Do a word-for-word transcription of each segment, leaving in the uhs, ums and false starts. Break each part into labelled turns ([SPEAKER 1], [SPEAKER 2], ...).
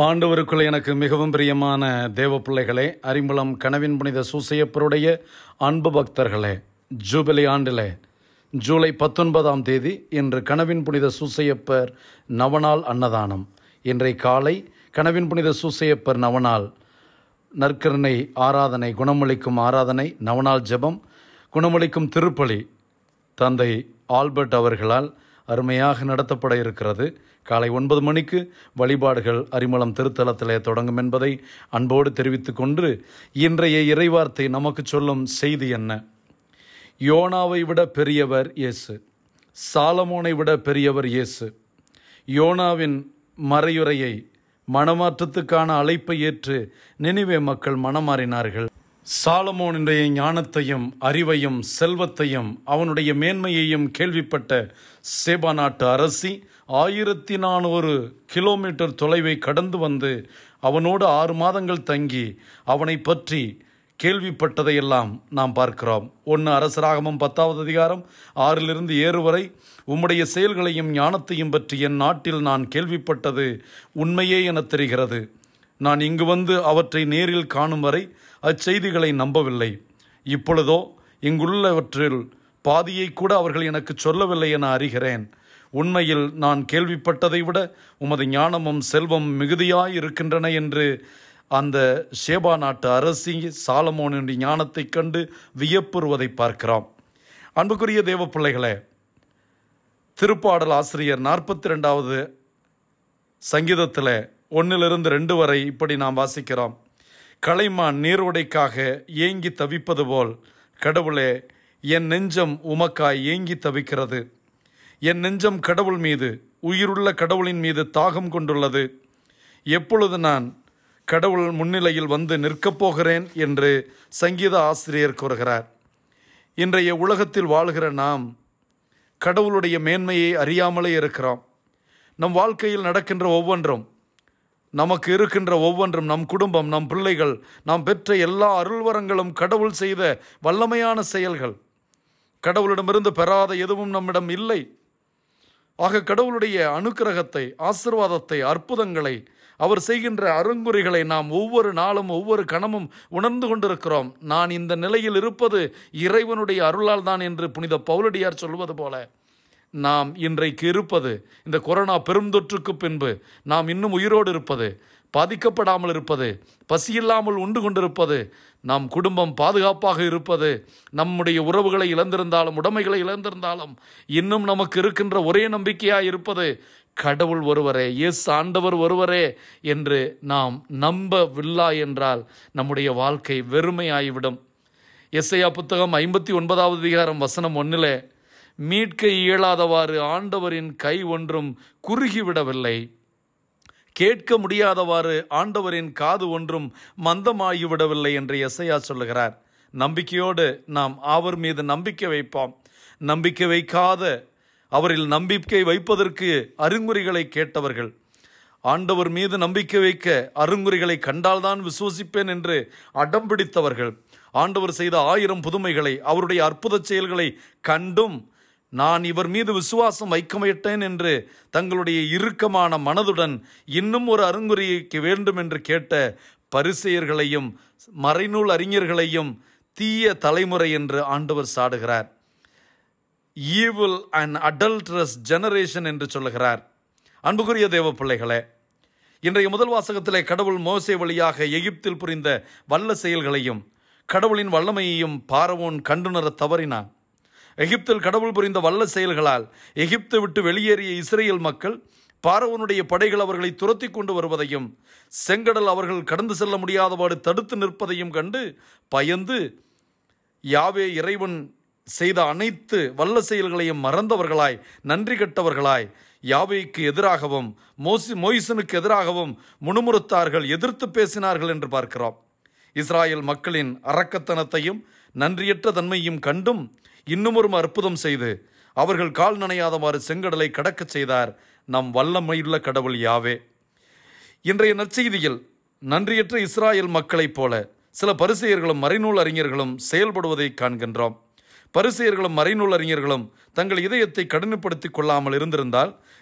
[SPEAKER 1] ஆண்டவருக்குள் எனக்கு மிகவும் பிரியமான தேவ பிள்ளைகளே, அரிம்புலம் கனவின் புனித சூசையப்பருடைய அன்பு பக்தர்களே, ஜூபிலி ஆண்டிலே ஜூலை பத்தொன்பதாம் தேதி இன்று கனவின் புனித சூசையப்பர் நவநாள் அன்னதானம். இன்றைய காலை கனவின் புனித சூசையப்பர் நவநாள் நற்கருணை ஆராதனை, குணமளிக்கும் ஆராதனை, நவநாள் ஜெபம், குணமளிக்கும் திருப்பலி தந்தை ஆல்பர்ட் அவர்களால் அருமையாக நடத்தப்பட இருக்கிறது. காலை ஒன்பது மணிக்கு வழிபாடுகள் அரிமளம் திருத்தலத்திலே தொடங்கும் என்பதை அன்போடு தெரிவித்து கொண்டு, இன்றைய இறைவார்த்தை நமக்கு சொல்லும் செய்தி என்ன? யோனாவை விட பெரியவர் இயேசு, சாலமோனை விட பெரியவர் இயேசு. யோனாவின் மறையுரையை, மனமாற்றத்துக்கான அழைப்பை ஏற்று நினிவே மக்கள் மனமாறினார்கள். சாலமோனுடைய ஞானத்தையும் அறிவையும் செல்வத்தையும் அவனுடைய மேன்மையையும் கேள்விப்பட்ட சேபா நாட்டு அரசி ஆயிரத்தி நானூறு கிலோமீட்டர் தொலைவை கடந்து வந்து அவனோடு ஆறு மாதங்கள் தங்கி அவனை பற்றி கேள்விப்பட்டதையெல்லாம் நாம் பார்க்கிறோம். ஒன்று அரசராகமம் பத்தாவது அதிகாரம் ஆறிலிருந்து ஏழு வரை, உம்முடைய செயல்களையும் ஞானத்தையும் பற்றி என் நாட்டில் நான் கேள்விப்பட்டது உண்மையே என தெரிகிறது. நான் இங்கு வந்து அவற்றை நேரில் காணும் வரை அச்செய்திகளை நம்பவில்லை. இப்பொழுதோ இங்குள்ளவற்றில் பாதியை கூட அவர்கள் எனக்கு சொல்லவில்லை என அறிகிறேன். உண்மையில் நான் கேள்விப்பட்டதை விட உமது ஞானமும் செல்வம் மிகுதியாய் இருக்கின்றன என்று அந்த சேபா நாட்டு அரசி சாலமோனுடைய ஞானத்தை கண்டு வியப்புறுவதை பார்க்கிறோம். அன்புக்குரிய தேவ பிள்ளைகளே, திருப்பாடல் ஆசிரியர் நாற்பத்தி ரெண்டாவது சங்கீதத்தில் ஒன்னிலிருந்து ரெண்டு வரை இப்படி நாம் வாசிக்கிறோம். கலைமான் நீரோடைக்காக ஏங்கி தவிப்பது போல் கடவுளே, என் நெஞ்சம் உமக்காய் ஏங்கி தவிக்கிறது. என் நெஞ்சம் கடவுள் மீது, உயிருள்ள கடவுளின் மீது தாகம் கொண்டுள்ளது. எப்பொழுது நான் கடவுள் முன்னிலையில் வந்து நிற்கப் போகிறேன் என்று சங்கீத ஆசிரியர் கூறுகிறார். இன்றைய உலகத்தில் வாழ்கிற நாம் கடவுளுடைய மேன்மையை அறியாமலே இருக்கிறோம். நம் வாழ்க்கையில் நடக்கின்ற ஒவ்வொன்றும், நமக்கு இருக்கின்ற ஒவ்வொன்றும், நம் குடும்பம், நம் பிள்ளைகள், நாம் பெற்ற எல்லா அருள்வரங்களும் கடவுள் செய்த வல்லமையான செயல்கள். கடவுளிடமிருந்து பெறாத எதுவும் நம்மிடம் இல்லை. ஆக கடவுளுடைய அனுக்கிரகத்தை, ஆசீர்வாதத்தை, அற்புதங்களை, அவர் செய்கின்ற அருங்குறிகளை நாம் ஒவ்வொரு நாளும் ஒவ்வொரு கணமும் உணர்ந்து கொண்டிருக்கிறோம். நான் இந்த நிலையில் இருப்பது இறைவனுடைய அருளால் தான் என்று புனித பவுலடியார் சொல்வது போல, நாம் இன்றைக்கு இருப்பது, இந்த கொரோனா பெருந்தொற்றுக்கு பின்பு நாம் இன்னும் உயிரோடு இருப்பது, பாதிக்கப்படாமல் இருப்பது, பசியில்லாமல் உண்டு கொண்டிருப்பது, நம் குடும்பம் பாதுகாப்பாக இருப்பது, நம்முடைய உறவுகளை இழந்திருந்தாலும் உடைமைகளை இழந்திருந்தாலும் இன்னும் நமக்கு இருக்கின்ற ஒரே நம்பிக்கையாக இருப்பது கடவுள் ஒருவரே, இயேசு ஆண்டவர் ஒருவரே என்று நாம் நம்பவில்லை என்றால் நம்முடைய வாழ்க்கை வெறுமையாகிவிடும். எசையா புத்தகம் ஐம்பத்தி ஒன்பதாவது அதிகாரம் வசனம் ஒன்றில், மீட்க இயலாதவாறு ஆண்டவரின் கை ஒன்றும் குறுகிவிடவில்லை, கேட்க முடியாதவாறு ஆண்டவரின் காது ஒன்றும் மந்தமாகிவிடவில்லை என்று எசையா சொல்லுகிறார். நம்பிக்கையோடு நாம் அவர் மீது நம்பிக்கை வைப்போம். நம்பிக்கை வைக்காத, அவரில் நம்பிக்கை வைப்பதற்கு அருங்குறிகளை கேட்டவர்கள், ஆண்டவர் மீது நம்பிக்கை வைக்க அருங்குறிகளை கண்டால்தான் விசுவசிப்பேன் என்று அடம்பிடித்தவர்கள், ஆண்டவர் செய்த ஆயிரம் புதுமைகளை, அவருடைய அற்புத செயல்களை கண்டும் நான் இவர் மீது விசுவாசம் வைக்க மாட்டேன் என்று தங்களுடைய இறுக்கமான மனதுடன் இன்னும் ஒரு அருங்குறிக்கு வேண்டும் என்று கேட்ட பரிசேயர்களையும் மறைநூல் அறிஞர்களையும் தீய தலைமுறை என்று ஆண்டவர் சாடுகிறார். ஈவில் அண்ட் அடல்ட்ரஸ் ஜெனரேஷன் என்று சொல்லுகிறார். அன்புக்குரிய தேவ பிள்ளைகளே, இன்றைய முதல் வாசகத்திலே கடவுள் மோசே வழியாக எகிப்தில் புரிந்த வல்ல செயல்களையும் கடவுளின் வல்லமையையும் பார்வோன் கண்டுணர தவறினான். எகிப்தில் கடவுள் புரிந்த வல்ல செயல்களால் எகிப்தை விட்டு வெளியேறிய இஸ்ரேல் மக்கள் பார்வோனுடைய படைகள் அவர்களை துரத்தி கொண்டு வருவதையும் செங்கடல் அவர்கள் கடந்து செல்ல முடியாதவாறு தடுத்து நிற்பதையும் கண்டு பயந்து யாவே இறைவன் செய்த அனைத்து வல்ல செயல்களையும் மறந்தவர்களாய், நன்றி கெட்டவர்களாய், யாவேக்கு எதிராகவும் மோசி மோயிசனுக்கு எதிராகவும் முணுமுறுத்தார்கள், எதிர்த்து பேசினார்கள் என்று பார்க்கிறோம். இஸ்ராயல் மக்களின் அரக்கத்தனத்தையும் நன்றியற்ற தன்மையும் கண்டும் இன்னும் ஒரு அற்புதம் செய்து அவர்கள் கால் நனையாதவாறு செங்கடலை கடக்கச் செய்தார் நம் வல்லமையுள்ள கடவுள் யாவே. இன்றைய நற்செய்தியில் நன்றியற்ற இஸ்ராயல் மக்களைப் போல சில பரிசேயர்களும் மறைநூல் அறிஞர்களும் செயல்படுவதை காண்கின்றோம். பரிசேயர்களும் மறைநூல் அறிஞர்களும் தங்கள் இதயத்தை கடினப்படுத்திக் கொள்ளாமல் இருந்திருந்தால்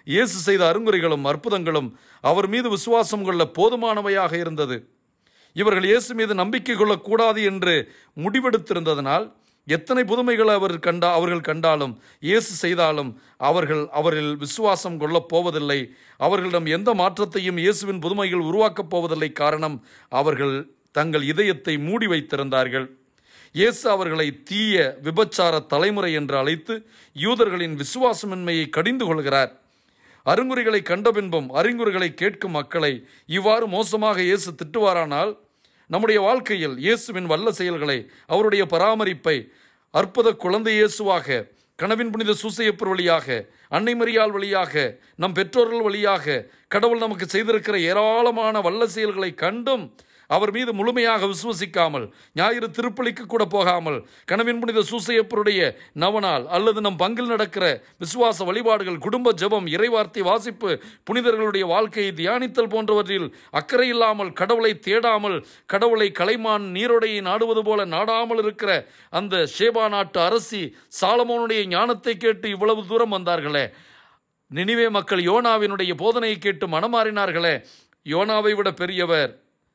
[SPEAKER 1] இயேசு செய்த அருங்குறிகளும் அற்புதங்களும் அவர் மீது விசுவாசம் கொள்ள போதுமானவையாக இருந்தது. இவர்கள் இயேசு மீது நம்பிக்கை கொள்ளக்கூடாது என்று முடிவெடுத்திருந்ததனால் எத்தனை புதுமைகளை அவர் கண்டா அவர்கள் கண்டாலும் இயேசு செய்தாலும் அவர்கள் அவரில் விசுவாசம் கொள்ளப் போவதில்லை. அவர்களிடம் எந்த மாற்றத்தையும் இயேசுவின் புதுமைகள் உருவாக்கப் போவதில்லை. காரணம், அவர்கள் தங்கள் இதயத்தை மூடி வைத்திருந்தார்கள். இயேசு அவர்களை தீய விபச்சார தலைமுறை என்று அழைத்து யூதர்களின் விசுவாசமின்மையை கடிந்து கொள்கிறார். அருங்குறிகளை கண்ட பின்பும் அறிங்குறிகளை கேட்கும் மக்களை இவ்வாறு மோசமாக இயேசு திட்டுவாரானால், நம்முடைய வாழ்க்கையில் இயேசுவின் வல்ல செயல்களை, அவருடைய பராமரிப்பை, அற்புத குழந்தை இயேசுவாக, கனவின் புனித சூசையப்பர் வழியாக, அன்னை மரியாள் வழியாக, நம் பெற்றோர்கள் வழியாக கடவுள் நமக்கு செய்திருக்கிற ஏராளமான வல்ல செயல்களை கண்டும் அவர் மீது முழுமையாக விசுவசிக்காமல், ஞாயிறு திருப்பலிக்கு கூட போகாமல், கனவின் புனித சூசையப்பருடைய நவநாள் அல்லது நம் பங்கில் நடக்கிற விசுவாச வழிபாடுகள், குடும்ப ஜெபம், இறைவார்த்தை வாசிப்பு, புனிதர்களுடைய வாழ்க்கையை தியானித்தல் போன்றவற்றில் அக்கறை இல்லாமல், கடவுளை தேடாமல், கடவுளை கலைமான் நீரோடையை நாடுவது போல நாடாமல் இருக்கிற அந்த ஷேபா நாட்டு அரசி சாலமோனுடைய ஞானத்தை கேட்டு இவ்வளவு தூரம் வந்தார்களே, நினிவே மக்கள் யோனாவினுடைய போதனையை கேட்டு மனமாறினார்களே, யோனாவை விட பெரியவர்,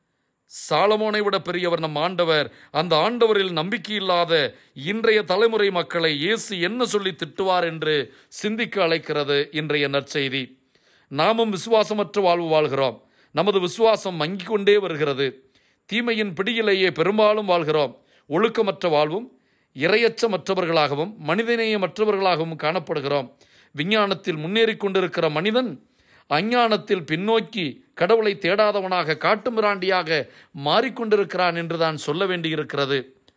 [SPEAKER 1] சாலமோனை விட பெரியவர் நம் ஆண்டவர். அந்த ஆண்டவரில் நம்பிக்கை இல்லாத இன்றைய தலைமுறை மக்களை இயேசு என்ன சொல்லி திட்டுவார் என்று சிந்திக்க அழைக்கிறது இன்றைய நற்செய்தி. நாமும் விசுவாசமற்ற வாழ்வு வாழ்கிறோம். நமது விசுவாசம் மங்கிக் கொண்டே வருகிறது. தீமையின் பிடியிலேயே பெரும்பாலும் வாழ்கிறோம். ஒழுக்கமற்ற வாழ்வும் இரையச்சமற்றவர்களாகவும் மனிதநேயமற்றவர்களாகவும் காணப்படுகிறோம். விஞ்ஞானத்தில் முன்னேறி கொண்டிருக்கிற மனிதன் அஞ்ஞானத்தில் பின்னோக்கி கடவுளை தேடாதவனாக காட்டுமிராண்டியாக மாறிக்கொண்டிருக்கிறான் என்றுதான் சொல்ல வேண்டியிருக்கிறது.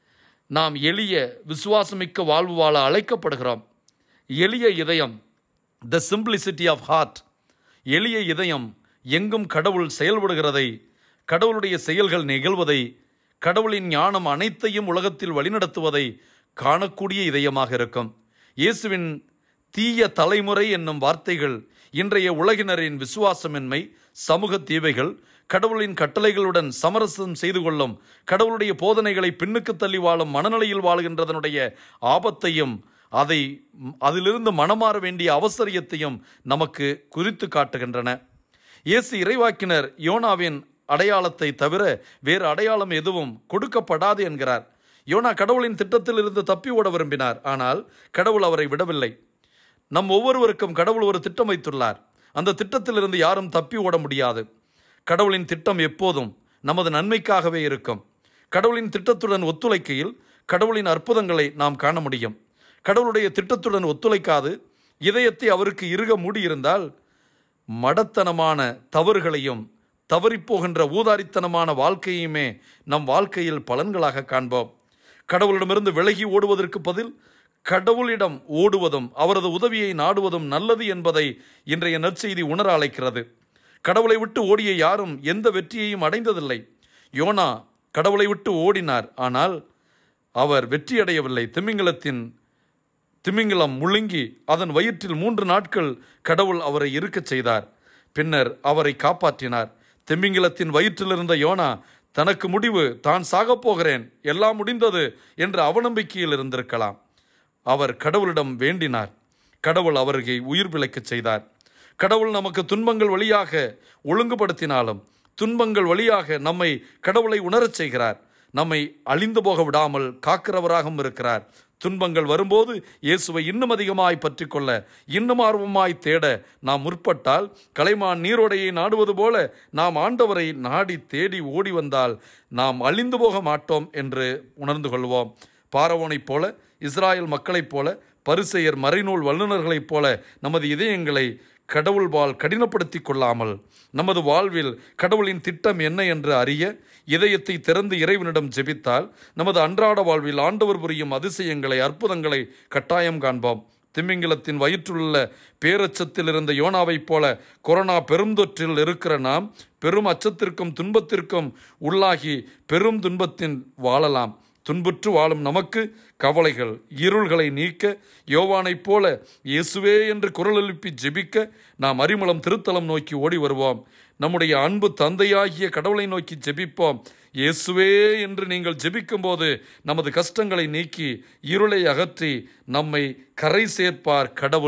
[SPEAKER 1] நாம் எளிய விசுவாசமிக்க வாழ்வு வாழ அழைக்கப்படுகிறோம். எளிய இதயம், த சிம்பிளிசிட்டி ஆஃப் ஹார்ட். எளிய இதயம் எங்கும் கடவுள் செயல்படுகிறதை, கடவுளுடைய செயல்கள் நிகழ்வதை, கடவுளின் ஞானம் அனைத்தையும் உலகத்தில் வழிநடத்துவதை காணக்கூடிய இதயமாக இருக்கும். இயேசுவின் தீய தலைமுறை என்னும் வார்த்தைகள் இன்றைய உலகினரின் விசுவாசமின்மை, சமூக தீவைகள், கடவுளின் கட்டளைகளுடன் சமரசம் செய்து கொள்ளும், கடவுளுடைய போதனைகளை பின்னுக்கு தள்ளி வாழும் மனநிலையில் வாழ்கின்றதனுடைய ஆபத்தையும் அதை அதிலிருந்து மனமாற வேண்டிய அவசரியத்தையும் நமக்கு குறித்து காட்டுகின்றன. இயேசு இறைவாக்கினர் யோனாவின் அடையாளத்தை தவிர வேறு அடையாளம் எதுவும் கொடுக்கப்படாது என்கிறார். யோனா கடவுளின் திட்டத்தில் இருந்து தப்பி ஓட விரும்பினார். ஆனால் கடவுள் அவரை விடவில்லை. நம் ஒவ்வொருவருக்கும் கடவுள் ஒரு திட்டம் வைத்துள்ளார். அந்த திட்டத்திலிருந்து யாரும் தப்பி ஓட முடியாது. கடவுளின் திட்டம் எப்போதும் நமது நன்மைக்காகவே இருக்கும். கடவுளின் திட்டத்துடன் ஒத்துழைக்கையில் கடவுளின் அற்புதங்களை நாம் காண முடியும். கடவுளுடைய திட்டத்துடன் ஒத்துழைக்காது இதயத்தை அவருக்கு இறுக மூடியிருந்தால் மடத்தனமான தவறுகளையும் தவறிப்போகின்ற ஊதாரித்தனமான வாழ்க்கையுமே நம் வாழ்க்கையில் பலன்களாக காண்போம். கடவுளிடமிருந்து விலகி ஓடுவதற்கு பதில் கடவுளிடம் ஓடுவதும் அவரது உதவியை நாடுவதும் நல்லது என்பதை இன்றைய நற்செய்தி உணர அழைக்கிறது. கடவுளை விட்டு ஓடிய யாரும் எந்த வெற்றியையும் அடைந்ததில்லை. யோனா கடவுளை விட்டு ஓடினார், ஆனால் அவர் வெற்றியடையவில்லை. திமிங்கலத்தின் திமிங்கலம் முழுங்கி அதன் வயிற்றில் மூன்று நாட்கள் கடவுள் அவரை இருக்கச் செய்தார். பின்னர் அவரை காப்பாற்றினார். திமிங்கலத்தின் வயிற்றில் இருந்த யோனா தனக்கு முடிவு, தான் சாகப் போகிறேன், எல்லாம் முடிந்தது என்ற அவநம்பிக்கையில் இருந்திருக்கலாம். அவர் கடவுளிடம் வேண்டினார். கடவுள் அவரை உயிர் பிழைக்கச் செய்தார். கடவுள் நமக்கு துன்பங்கள் வழியாக ஒழுங்குபடுத்தினாலும் துன்பங்கள் வழியாக நம்மை கடவுளை உணரச் செய்கிறார். நம்மை அழிந்து போக விடாமல் காக்கிறவராகவும் இருக்கிறார். துன்பங்கள் வரும்போது இயேசுவை இன்னும் அதிகமாய் பற்றி கொள்ள, இன்னும் ஆர்வமாய் தேட நாம் முற்பட்டால், கலைமான் நீரோடையை நாடுவது போல நாம் ஆண்டவரை நாடி தேடி ஓடி வந்தால் நாம் அழிந்து போக மாட்டோம் என்று உணர்ந்து கொள்வோம். பாரவோனைப் போல, இஸ்ராயல் மக்களைப் போல, பரிசேயர் மறைநூல் வல்லுநர்களைப் போல நமது இதயங்களை கடவுள்பால் கடினப்படுத்தி கொள்ளாமல், நமது வாழ்வில் கடவுளின் திட்டம் என்ன என்று அறிய இதயத்தை திறந்து இறைவனிடம் ஜெபித்தால் நமது அன்றாட வாழ்வில் ஆண்டவர் புரியும் அதிசயங்களை, அற்புதங்களை கட்டாயம் காண்போம். திமிங்கிலத்தின் வயிற்றுள்ள பேரச்சத்தில் இருந்த யோனாவைப் போல கொரோனா பெருந்தொற்றில் இருக்கிற நாம் பெரும் அச்சத்திற்கும் துன்பத்திற்கும் உள்ளாகி பெரும் துன்பத்தின் வாழலாம். துன்புற்று வாழும் நமக்கு கவலைகள், இருள்களை நீக்க யோவானைப் போல இயேசுவே என்று குரல் எழுப்பி ஜெபிக்க நாம் அரிமளம் திருத்தலம் நோக்கி ஓடி வருவோம். நம்முடைய அன்பு தந்தையாகிய கடவுளை நோக்கி ஜெபிப்போம். இயேசுவே என்று நீங்கள் ஜெபிக்கும் போது நமது கஷ்டங்களை நீக்கி இருளை அகற்றி நம்மை கரை சேர்ப்பார் கடவுள்.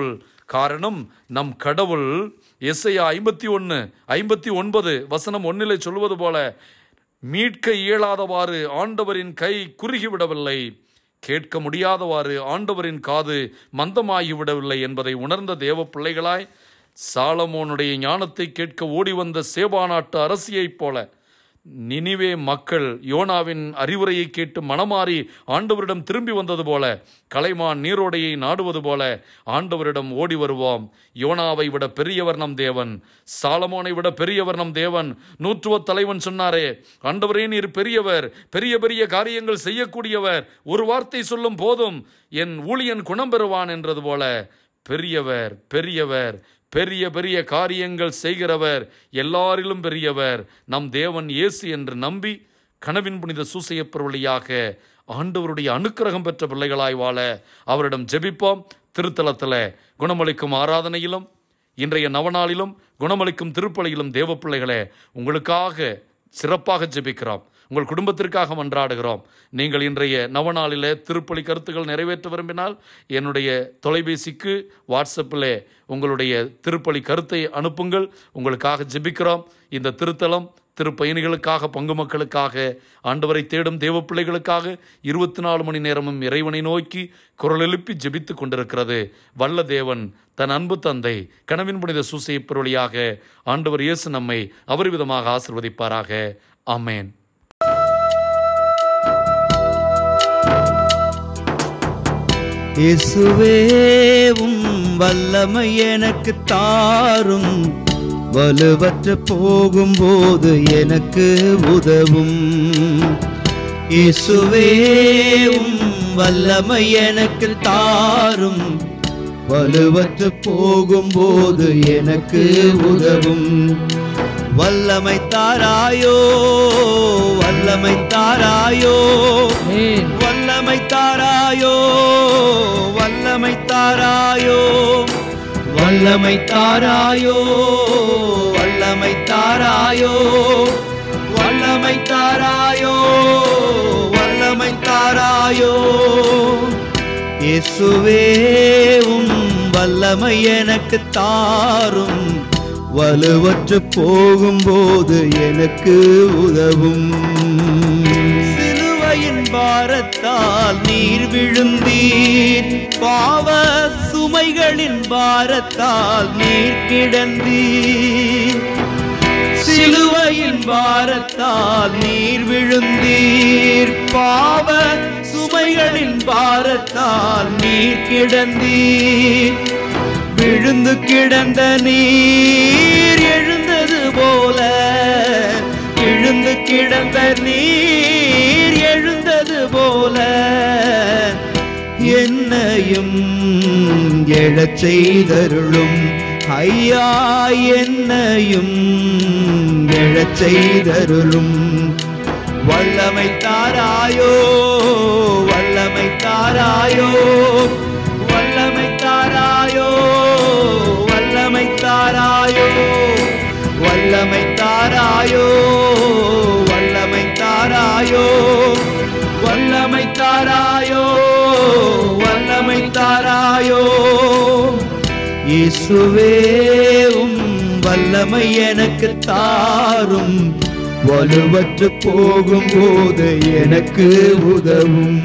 [SPEAKER 1] காரணம் நம் கடவுள் எசையா ஐம்பத்தி ஒன்று ஐம்பத்தி ஒன்பது வசனம் ஒன்னிலே சொல்வது போல, மீட்க இயலாதவாறு ஆண்டவரின் கை குறுகிவிடவில்லை, கேட்க முடியாதவாறு ஆண்டவரின் காது மந்தமாகிவிடவில்லை என்பதை உணர்ந்த தேவ பிள்ளைகளாய், சாலமோனுடைய ஞானத்தை கேட்க ஓடி வந்த சேபா நாட்டு அரசியைப் போல நினிவே மக்கள் யோனாவின் அறிவுரையை கேட்டு மனமாறி ஆண்டவரிடம் திரும்பி வந்தது போல, கலைமான் நீரோடையை நாடுவது போல ஆண்டவரிடம் ஓடி வருவோம். யோனாவை விட பெரியவர் நம் தேவன், சாலமோனை விட பெரியவர் நம் தேவன். நூற்றுவ தலைவன் சொன்னாரே, ஆண்டவரே நீர் பெரியவர், பெரிய பெரிய காரியங்கள் செய்யக்கூடியவர், ஒரு வார்த்தை சொல்லும் போதும் என் ஊழியன் குணம் பெறுவான் என்றது போல, பெரியவர் பெரியவர் பெரிய பெரிய காரியங்கள் செய்கிறவர், எல்லாரிலும் பெரியவர் நம் தேவன் இயேசு என்று நம்பி கனவின் புனித சூசையப்பர் வழியாக ஆண்டவருடைய அனுக்கிரகம் பெற்ற பிள்ளைகளாய் வாழ அவரிடம் ஜெபிப்போம். திருத்தலத்தில் குணமளிக்கும் ஆராதனையிலும் இன்றைய நவநாளிலும் குணமளிக்கும் திருப்பலியிலும் தேவ பிள்ளைகளே உங்களுக்காக சிறப்பாக ஜெபிக்கிறோம், உங்கள் குடும்பத்திற்காக மன்றாடுகிறோம். நீங்கள் இன்றைய நவநாளில் திருப்பலி கருத்துக்கள் நிறைவேற்ற விரும்பினால் என்னுடைய தொலைபேசிக்கு வாட்ஸ்அப்பில் உங்களுடைய திருப்பலி கருத்தை அனுப்புங்கள், உங்களுக்காக ஜெபிக்கிறோம். இந்த திருத்தலம் திருப்பயணிகளுக்காக, பங்கு மக்களுக்காக, ஆண்டவரை தேடும் தேவ பிள்ளைகளுக்காக இருபத்தி நாலு மணி நேரமும் இறைவனை நோக்கி குரல் எழுப்பி ஜெபித்து கொண்டிருக்கிறது. வல்ல தேவன் தன் அன்பு தந்தை கனவின் புனித சூசையப்பர் வழியாக ஆண்டவர் இயேசு நம்மை அபரிவிதமாக ஆசீர்வதிப்பாராக. ஆமேன்.
[SPEAKER 2] இயேசுவேவும் வல்லமை எனக்கு தாரும், வலுவற்று போகும்போது எனக்கு உதவும். இயேசுவேவும் வல்லமை எனக்கு தாரும், வலுவற்று போகும்போது எனக்கு உதவும். வல்லமை தாராயோ வல்லமை தாராயோ வல்லமை தாராயோ வல்லமை தாராயோ வல்லமை தாராயோ வல்லமை தாராயோ வல்லமை தாராயோ வல்லமை தாராயோ. இயேசுவேவும் வல்லமை எனக்கு தாரும், வலுவற்று போகும்போது எனக்கு உதவும். சிலுவையின் பாரத்தால் நீர் விழுந்தீர், பாவ சுமைகளின் பாரத்தால் நீர் கிடந்தீர். சிலுவையின் பாரத்தால் நீர் விழுந்தீர், பாவ சுமைகளின் பாரத்தால் நீர் கிடந்தீர். விழுந்து கிடந்த நீர் எழுந்தது போல, விழுந்து கிடந்த நீர் எழுந்தது போல, என்னையும் எழச் செய்தருளும் ஐயா, என்னையும் எழச் செய்தருளும். வல்லமை தாராயோ வல்லமை தாராயோ வல்லமை தாராயோ வல்லமை தாராயோ வல்லமை தாராயோ வல்லமை தாராயோ வல்லமை தாராயோ வல்லமை தாராயோ. இயேசுவேவும் வல்லமை எனக்கு தாரும், வலுவற்று போகும்போது எனக்கு உதவும்.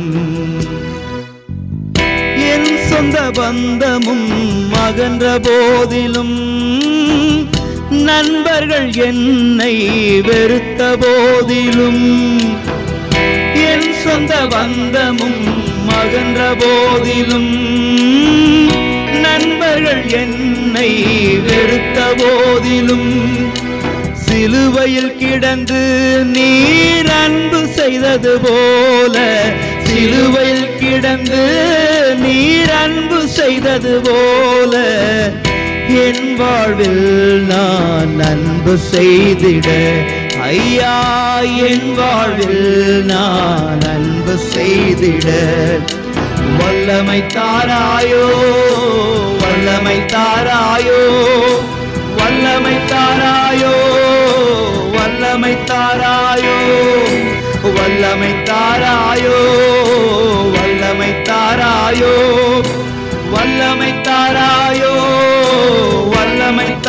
[SPEAKER 2] என் சொந்த பந்தமும் அகன்ற போதிலும், நண்பர்கள் என்னை வெறுத்த போதிலும், என் சொந்த பந்தமும் அகன்ற போதிலும், நண்பர்கள் என்னை வெறுத்த போதிலும், சிலுவையில் கிடந்து நீர் அன்பு செய்தது போல, சிலுவையில் கிடந்து நீர் அன்பு செய்தது போல, என் வாழ்வில் நான் அன்பு செய்திட ஐயா, என் வாழ்வில் நான் அன்பு செய்திட. வல்லமை தாராயோ வல்லமை தாராயோ வல்லமை தாராயோ வல்லமை தாராயோ வல்லமை தாராயோ வல்லமை தாராயோ வல்லமை தாராயோ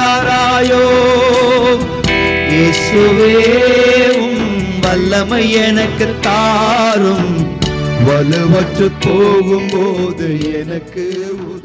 [SPEAKER 2] தாராயோ இயேசுவே உம் வல்லமை எனக்கு தாரும் வலுவற்று போகும்போது எனக்கு